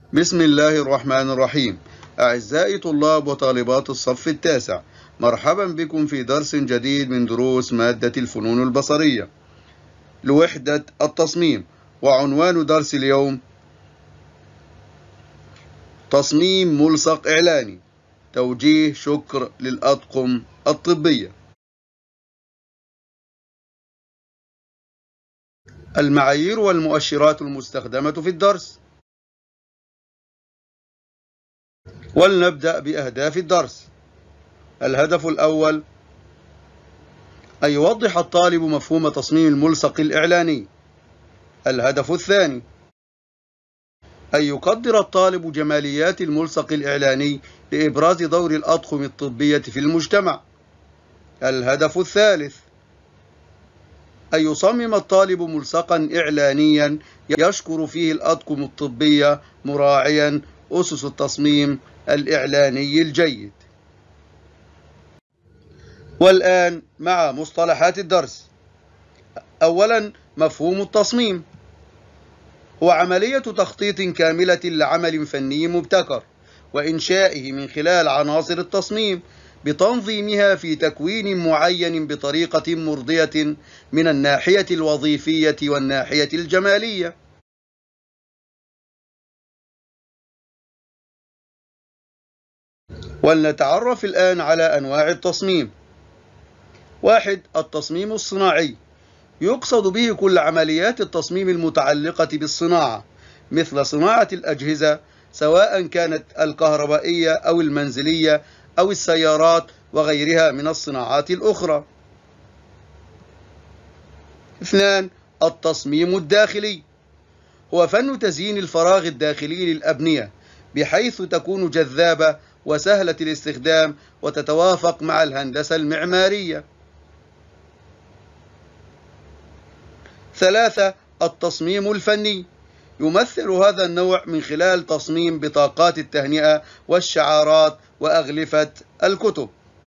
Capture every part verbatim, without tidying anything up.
بسم الله الرحمن الرحيم. أعزائي طلاب وطالبات الصف التاسع، مرحبا بكم في درس جديد من دروس مادة الفنون البصرية لوحدة التصميم. وعنوان درس اليوم تصميم ملصق إعلاني، توجيه شكر للأطقم الطبية. المعايير والمؤشرات المستخدمة في الدرس. ولنبدأ بأهداف الدرس. الهدف الأول: أن يوضح الطالب مفهوم تصميم الملصق الإعلاني. الهدف الثاني: أن يقدر الطالب جماليات الملصق الإعلاني لإبراز دور الأطقم الطبية في المجتمع. الهدف الثالث: أن يصمم الطالب ملصقا إعلانيا يشكر فيه الأطقم الطبية مراعيا أسس التصميم الإعلاني الجيد. والآن مع مصطلحات الدرس. أولا، مفهوم التصميم هو عملية تخطيط كاملة لعمل فني مبتكر وإنشائه من خلال عناصر التصميم بتنظيمها في تكوين معين بطريقة مرضية من الناحية الوظيفية والناحية الجمالية. ولنتعرف الآن على أنواع التصميم. واحد: التصميم الصناعي، يقصد به كل عمليات التصميم المتعلقة بالصناعة، مثل صناعة الأجهزة سواء كانت الكهربائية أو المنزلية أو السيارات وغيرها من الصناعات الأخرى. اثنان: التصميم الداخلي، هو فن تزيين الفراغ الداخلي للأبنية بحيث تكون جذابة وسهلة الاستخدام وتتوافق مع الهندسة المعمارية. ثلاثة: التصميم الفني، يمثل هذا النوع من خلال تصميم بطاقات التهنئة والشعارات وأغلفة الكتب.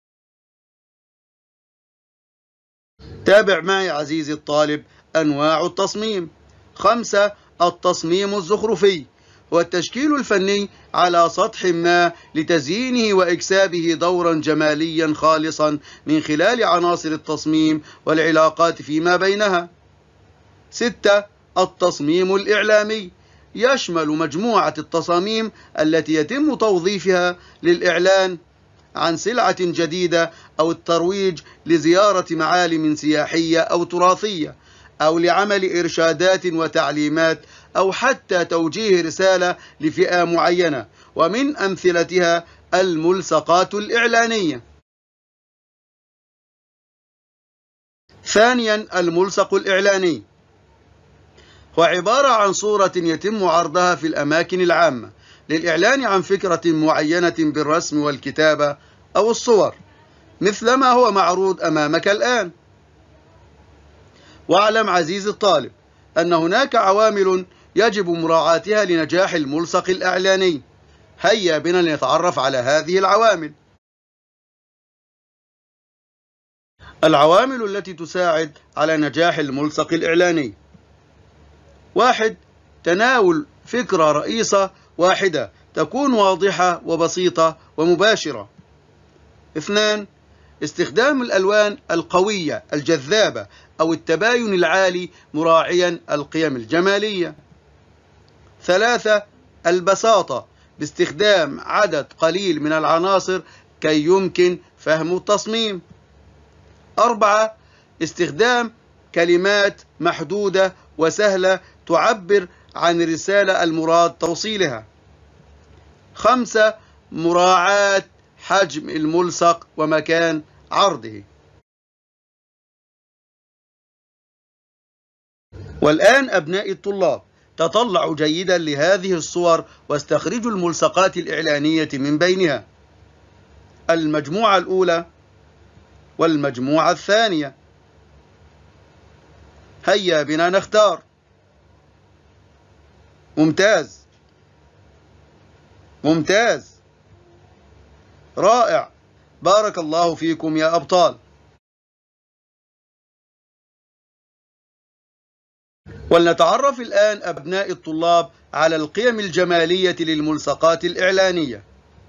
تابع معي عزيزي الطالب أنواع التصميم. خمسة: التصميم الزخرفي، هو التشكيل الفني على سطح ما لتزيينه وإكسابه دورا جماليا خالصا من خلال عناصر التصميم والعلاقات فيما بينها. ستة: التصميم الإعلامي، يشمل مجموعة التصاميم التي يتم توظيفها للإعلان عن سلعة جديدة أو الترويج لزيارة معالم سياحية أو تراثية أو لعمل إرشادات وتعليمات أو حتى توجيه رسالة لفئة معينة، ومن أمثلتها الملصقات الإعلانية. ثانيا: الملصق الإعلاني هو عبارة عن صورة يتم عرضها في الأماكن العامة للإعلان عن فكرة معينة بالرسم والكتابة أو الصور، مثل ما هو معروض أمامك الآن. واعلم عزيزي الطالب أن هناك عوامل يجب مراعاتها لنجاح الملصق الإعلاني. هيا بنا لنتعرف على هذه العوامل. العوامل التي تساعد على نجاح الملصق الإعلاني: واحد: تناول فكرة رئيسة واحدة تكون واضحة وبسيطة ومباشرة. اثنان: استخدام الألوان القوية الجذابة أو التباين العالي مراعيا القيم الجمالية. ثلاثة: البساطة، باستخدام عدد قليل من العناصر كي يمكن فهم التصميم. أربعة: استخدام كلمات محدودة وسهلة تعبر عن الرسالة المراد توصيلها. خمسة: مراعاة حجم الملصق ومكان عرضه. والآن أبنائي الطلاب، تطلعوا جيدا لهذه الصور واستخرجوا الملصقات الإعلانية من بينها. المجموعة الأولى والمجموعة الثانية. هيا بنا نختار. ممتاز ممتاز رائع، بارك الله فيكم يا أبطال. ولنتعرف الآن أبناء الطلاب على القيم الجمالية للملصقات الإعلانية.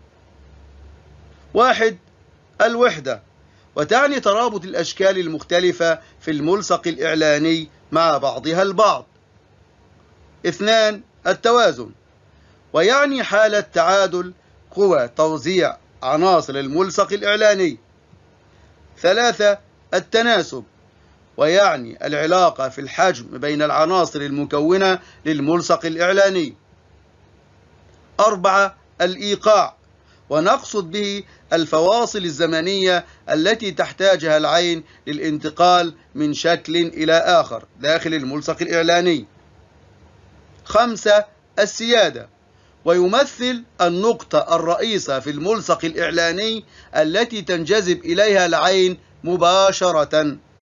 واحد، الوحدة، وتعني ترابط الأشكال المختلفة في الملصق الإعلاني مع بعضها البعض. اثنان، التوازن، ويعني حالة تعادل قوى توزيع عناصر الملصق الإعلاني. ثلاثة، التناسب، ويعني العلاقة في الحجم بين العناصر المكونة للملصق الإعلاني. أربعة، الإيقاع، ونقصد به الفواصل الزمنية التي تحتاجها العين للانتقال من شكل إلى آخر داخل الملصق الإعلاني. خمسة، السيادة، ويمثل النقطة الرئيسة في الملصق الإعلاني التي تنجذب إليها العين مباشرة.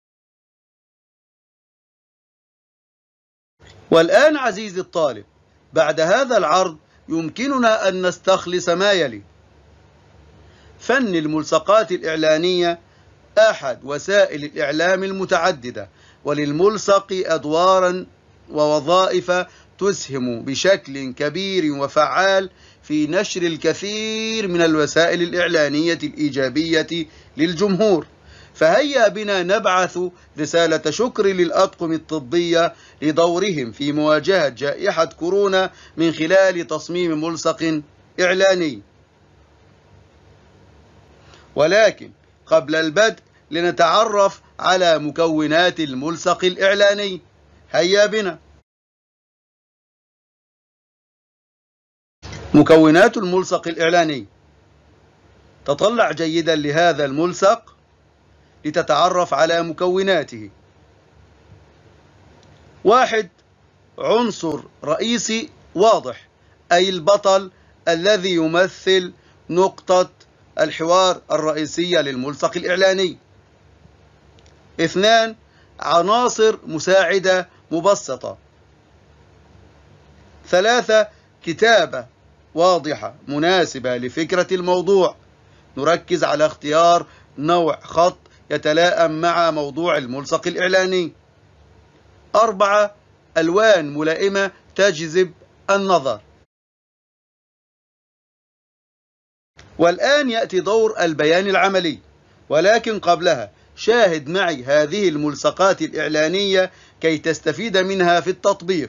والآن عزيزي الطالب، بعد هذا العرض يمكننا أن نستخلص ما يلي: فن الملصقات الإعلانية أحد وسائل الإعلام المتعددة، وللملصق أدوارا ووظائف تسهم بشكل كبير وفعال في نشر الكثير من الوسائل الإعلانية الإيجابية للجمهور. فهيا بنا نبعث رسالة شكر للأطقم الطبية لدورهم في مواجهة جائحة كورونا من خلال تصميم ملصق إعلاني. ولكن قبل البدء لنتعرف على مكونات الملصق الإعلاني. هيا بنا. مكونات الملصق الإعلاني. تطلع جيدا لهذا الملصق لتتعرف على مكوناته. واحد، عنصر رئيسي واضح، أي البطل الذي يمثل نقطة الحوار الرئيسية للملصق الإعلاني. اثنان، عناصر مساعدة مبسطة. ثلاثة، كتابة واضحة مناسبة لفكرة الموضوع، نركز على اختيار نوع خط يتلائم مع موضوع الملصق الإعلاني. أربعة، ألوان ملائمة تجذب النظر. والآن يأتي دور البيان العملي، ولكن قبلها شاهد معي هذه الملصقات الإعلانية كي تستفيد منها في التطبيق.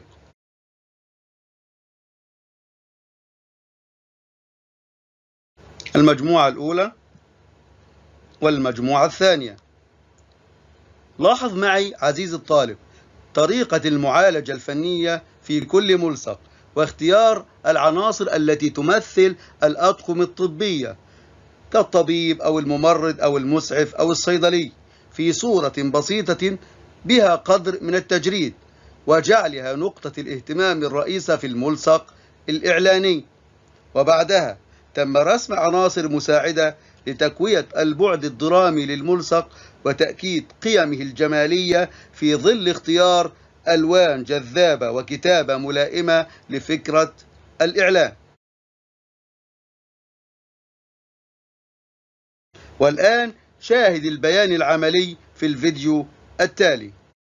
المجموعة الأولى والمجموعة الثانية. لاحظ معي عزيزي الطالب طريقة المعالجة الفنية في كل ملصق، واختيار العناصر التي تمثل الأطقم الطبية كالطبيب أو الممرض أو المسعف أو الصيدلي في صورة بسيطة بها قدر من التجريد، وجعلها نقطة الاهتمام الرئيسة في الملصق الإعلاني. وبعدها تم رسم عناصر مساعدة لتقوية البعد الدرامي للملصق وتأكيد قيمه الجمالية في ظل اختيار ألوان جذابة وكتابة ملائمة لفكرة الإعلان. والآن شاهد البيان العملي في الفيديو التالي.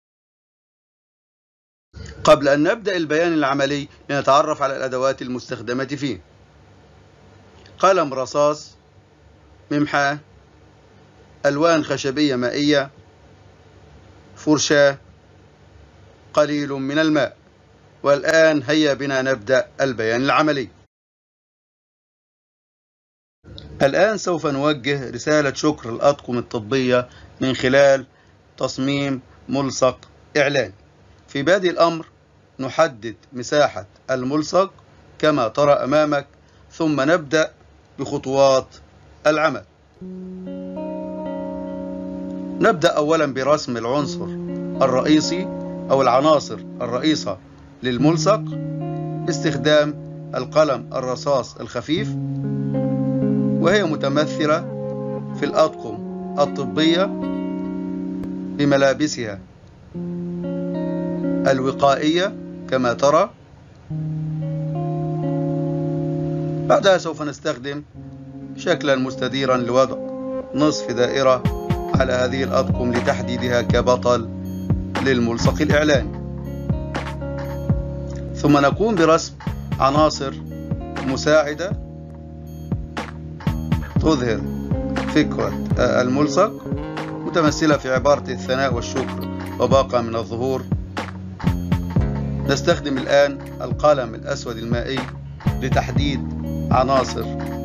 قبل أن نبدأ البيان العملي لنتعرف على الأدوات المستخدمة فيه. قلم رصاص، ممحاة، ألوان خشبية مائية، فرشاة، قليل من الماء. والآن هيا بنا نبدأ البيان العملي. الآن سوف نوجه رسالة شكر للأطقم الطبية من خلال تصميم ملصق إعلاني. في بادئ الأمر نحدد مساحة الملصق كما ترى أمامك، ثم نبدأ بخطوات العمل. نبدأ أولا برسم العنصر الرئيسي أو العناصر الرئيسة للملصق باستخدام القلم الرصاص الخفيف، وهي متمثلة في الأطقم الطبية بملابسها الوقائية كما ترى. بعدها سوف نستخدم شكلا مستديرا لوضع نصف دائرة على هذه الأطقم لتحديدها كبطل للملصق الإعلاني. ثم نقوم برسم عناصر مساعدة تظهر فكرة الملصق، متمثلة في عبارة الثناء والشكر وباقة من الظهور. نستخدم الآن القلم الأسود المائي لتحديد عناصر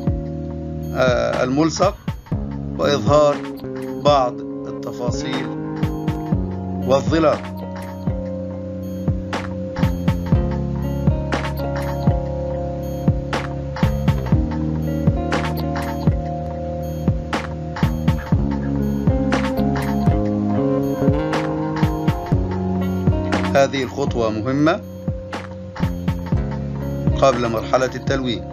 الملصق وإظهار بعض التفاصيل والظلال. هذه الخطوة مهمة قبل مرحلة التلوين.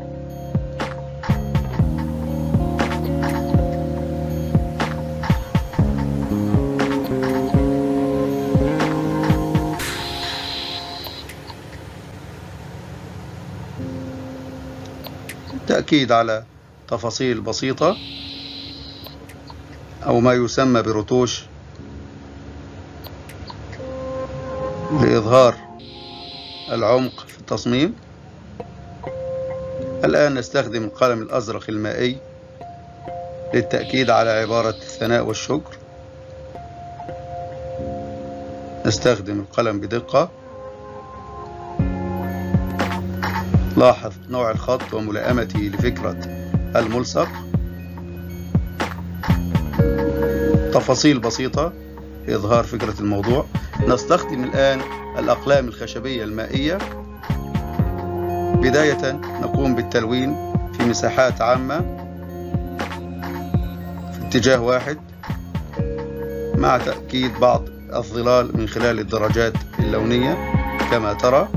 تأكيد على تفاصيل بسيطة أو ما يسمى برتوش لإظهار العمق في التصميم. الآن نستخدم القلم الأزرق المائي للتأكيد على عبارة الثناء والشكر. نستخدم القلم بدقة. لاحظ نوع الخط وملائمته لفكرة الملصق. تفاصيل بسيطة لإظهار فكرة الموضوع. نستخدم الآن الأقلام الخشبية المائية. بداية نقوم بالتلوين في مساحات عامة في اتجاه واحد، مع تأكيد بعض الظلال من خلال الدرجات اللونية كما ترى.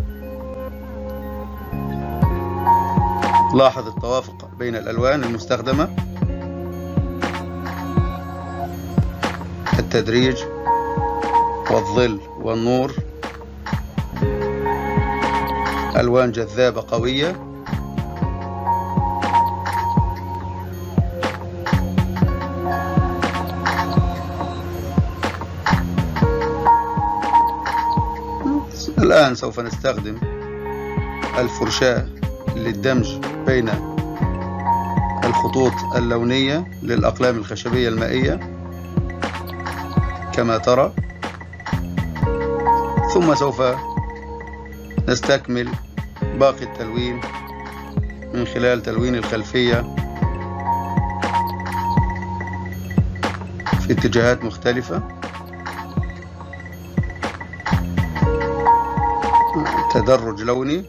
لاحظ التوافق بين الألوان المستخدمة، التدريج والظل والنور، ألوان جذابة قوية. الآن سوف نستخدم الفرشاة للدمج بين الخطوط اللونية للأقلام الخشبية المائية كما ترى، ثم سوف نستكمل باقي التلوين من خلال تلوين الخلفية في اتجاهات مختلفة. تدرج لوني.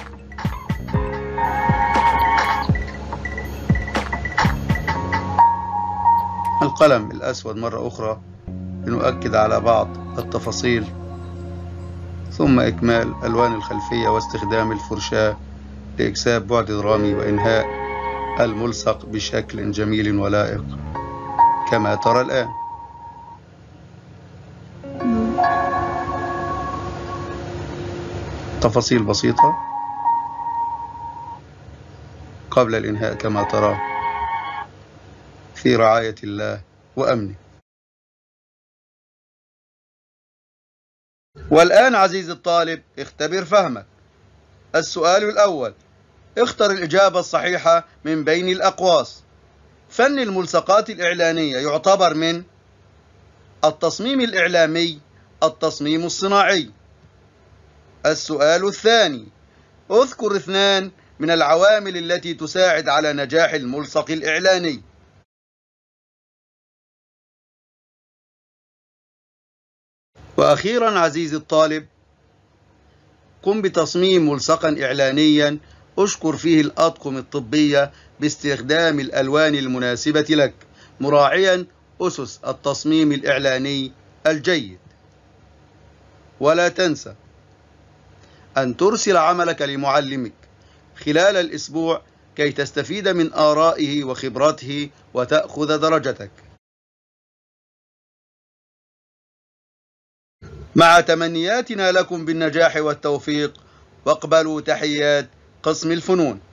القلم الأسود مرة أخرى لنؤكد على بعض التفاصيل، ثم إكمال ألوان الخلفية واستخدام الفرشاة لإكساب بعد درامي وإنهاء الملصق بشكل جميل ولائق كما ترى الآن. تفاصيل بسيطة قبل الإنهاء كما ترى، في رعاية الله وأمنه. والآن عزيزي الطالب اختبر فهمك. السؤال الأول: اختر الإجابة الصحيحة من بين الأقواس. فن الملصقات الإعلانية يعتبر من التصميم الإعلامي، التصميم الصناعي. السؤال الثاني: اذكر اثنان من العوامل التي تساعد على نجاح الملصق الإعلاني. وأخيرا عزيزي الطالب، قم بتصميم ملصقا إعلانيا أشكر فيه الأطقم الطبية باستخدام الألوان المناسبة لك، مراعيا أسس التصميم الإعلاني الجيد. ولا تنسى أن ترسل عملك لمعلمك خلال الأسبوع كي تستفيد من آرائه وخبرته وتأخذ درجتك. مع تمنياتنا لكم بالنجاح والتوفيق، واقبلوا تحيات قسم الفنون.